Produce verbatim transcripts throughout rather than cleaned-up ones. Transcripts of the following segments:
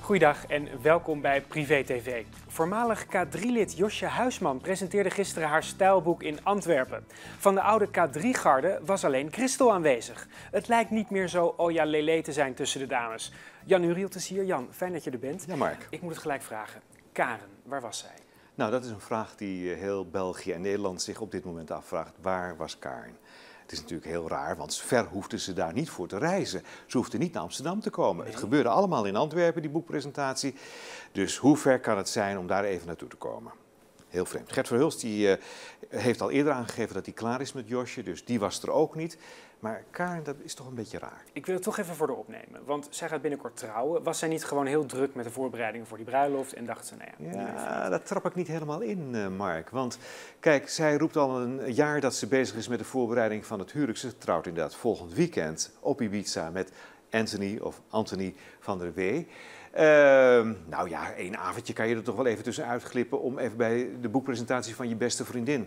Goeiedag en welkom bij Privé T V. Voormalig K drie lid Josje Huisman presenteerde gisteren haar stijlboek in Antwerpen. Van de oude K drie garde was alleen Christel aanwezig. Het lijkt niet meer zo oh ja lele te zijn tussen de dames. Jan Urielt is hier. Jan, fijn dat je er bent. Ja, Mark. Ik moet het gelijk vragen. Karen, waar was zij? Nou, dat is een vraag die heel België en Nederland zich op dit moment afvraagt. Waar was Karen? Het is natuurlijk heel raar, want ver hoefde ze daar niet voor te reizen. Ze hoefde niet naar Amsterdam te komen. Nee. Het gebeurde allemaal in Antwerpen, die boekpresentatie. Dus hoe ver kan het zijn om daar even naartoe te komen? Heel vreemd. Gert Verhulst die, uh, heeft al eerder aangegeven dat hij klaar is met Josje, dus die was er ook niet. Maar Karen, dat is toch een beetje raar. Ik wil het toch even voor haar opnemen, want zij gaat binnenkort trouwen. Was zij niet gewoon heel druk met de voorbereidingen voor die bruiloft en dacht ze, nou ja... Ja, dat trap ik niet helemaal in, uh, Mark. Want kijk, zij roept al een jaar dat ze bezig is met de voorbereiding van het huwelijk. Ze trouwt inderdaad volgend weekend op Ibiza met Anthony of Anthony van der Wee. Uh, nou ja, één avondje kan je er toch wel even tussenuit glippen om even bij de boekpresentatie van je beste vriendin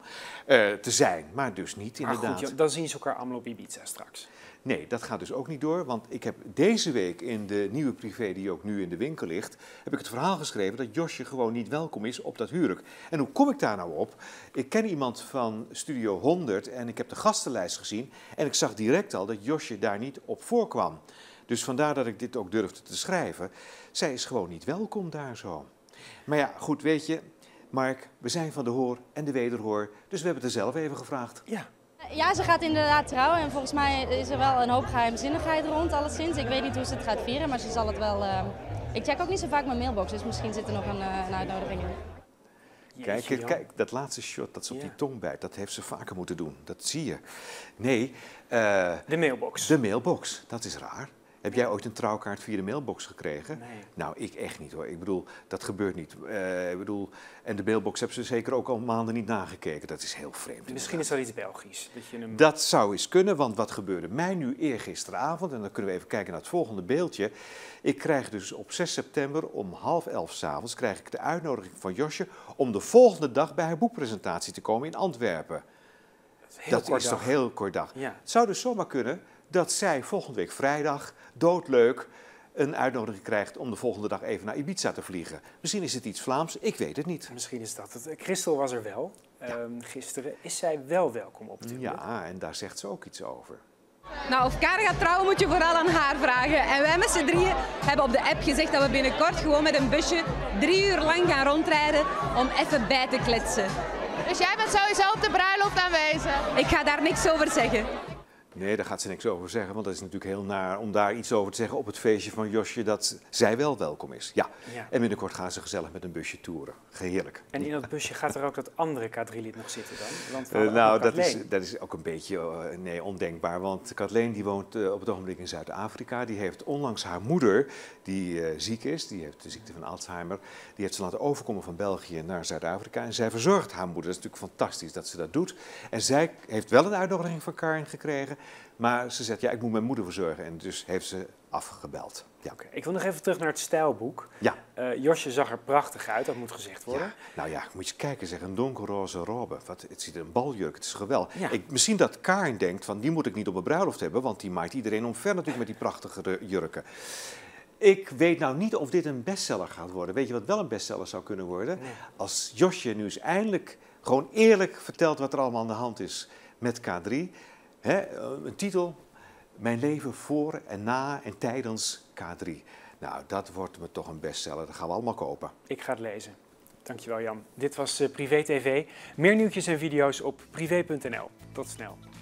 uh, te zijn. Maar dus niet, inderdaad. Maar goed, dan zien ze elkaar allemaal op Ibiza straks. Nee, dat gaat dus ook niet door, want ik heb deze week in de nieuwe privé die ook nu in de winkel ligt, heb ik het verhaal geschreven dat Josje gewoon niet welkom is op dat huwelijk. En hoe kom ik daar nou op? Ik ken iemand van Studio honderd en ik heb de gastenlijst gezien en ik zag direct al dat Josje daar niet op voorkwam. Dus vandaar dat ik dit ook durfde te schrijven. Zij is gewoon niet welkom daar zo. Maar ja, goed, weet je, Mark, we zijn van de hoor en de wederhoor, dus we hebben het er zelf even gevraagd. Ja. Ja, ze gaat inderdaad trouwen en volgens mij is er wel een hoop geheimzinnigheid rond alleszins. Ik weet niet hoe ze het gaat vieren, maar ze zal het wel... Uh... Ik check ook niet zo vaak mijn mailbox, dus misschien zit er nog een, uh, een uitnodiging in. Kijk, kijk, dat laatste shot dat ze op die tong bijt, dat heeft ze vaker moeten doen. Dat zie je. Nee. Uh, de mailbox. De mailbox, dat is raar. Heb jij ooit een trouwkaart via de mailbox gekregen? Nee. Nou, ik echt niet hoor. Ik bedoel, dat gebeurt niet. Uh, ik bedoel, en de mailbox hebben ze zeker ook al maanden niet nagekeken. Dat is heel vreemd. Misschien is dat iets Belgisch. Dat, je hem... dat zou eens kunnen, want wat gebeurde mij nu eergisteravond? En dan kunnen we even kijken naar het volgende beeldje. Ik krijg dus op zes september om half elf 's avonds krijg ik de uitnodiging van Josje om de volgende dag bij haar boekpresentatie te komen in Antwerpen. Dat is, heel dat kort is dag. toch heel kort dag. Ja. Het zou dus zomaar kunnen dat zij volgende week vrijdag, doodleuk, een uitnodiging krijgt om de volgende dag even naar Ibiza te vliegen. Misschien is het iets Vlaams, ik weet het niet. Misschien is dat het. Christel was er wel, ja. um, gisteren. Is zij wel welkom op het huwelijk? Ja, en daar zegt ze ook iets over. Nou, of Karen gaat trouwen moet je vooral aan haar vragen. En wij met z'n drieën hebben op de app gezegd dat we binnenkort gewoon met een busje drie uur lang gaan rondrijden om even bij te kletsen. Dus jij bent sowieso op de bruiloft aanwezig? Ik ga daar niks over zeggen. Nee, daar gaat ze niks over zeggen, want dat is natuurlijk heel naar om daar iets over te zeggen op het feestje van Josje dat zij wel welkom is. Ja. Ja. En binnenkort gaan ze gezellig met een busje toeren. Heerlijk. En in dat busje gaat er ook dat andere K drie lid nog zitten dan? Want uh, nou, dat is, dat is ook een beetje uh, nee, ondenkbaar, want Kathleen die woont uh, op het ogenblik in Zuid-Afrika. Die heeft onlangs haar moeder, die uh, ziek is, die heeft de ziekte van Alzheimer, die heeft ze laten overkomen van België naar Zuid-Afrika. En zij verzorgt haar moeder. Dat is natuurlijk fantastisch dat ze dat doet. En zij heeft wel een uitnodiging van Karen gekregen. Maar ze zegt, ja, ik moet mijn moeder verzorgen. En dus heeft ze afgebeld. Ja. Okay, ik wil nog even terug naar het stijlboek. Ja. Uh, Josje zag er prachtig uit, dat moet gezegd worden. Ja. Nou ja, moet je eens kijken, zeg, een donkerroze robe. Wat, het ziet er een baljurk, het is geweldig. Ja. Ik, misschien dat Karen denkt, van die moet ik niet op mijn bruiloft hebben, want die maakt iedereen omver natuurlijk met die prachtige jurken. Ik weet nou niet of dit een bestseller gaat worden. Weet je wat wel een bestseller zou kunnen worden? Nee. Als Josje nu eens eindelijk gewoon eerlijk vertelt wat er allemaal aan de hand is met K drie... He, een titel, Mijn leven voor en na en tijdens K drie. Nou, dat wordt me toch een bestseller. Dat gaan we allemaal kopen. Ik ga het lezen. Dankjewel Jan. Dit was uh, Privé T V. Meer nieuwtjes en video's op privé punt n l. Tot snel.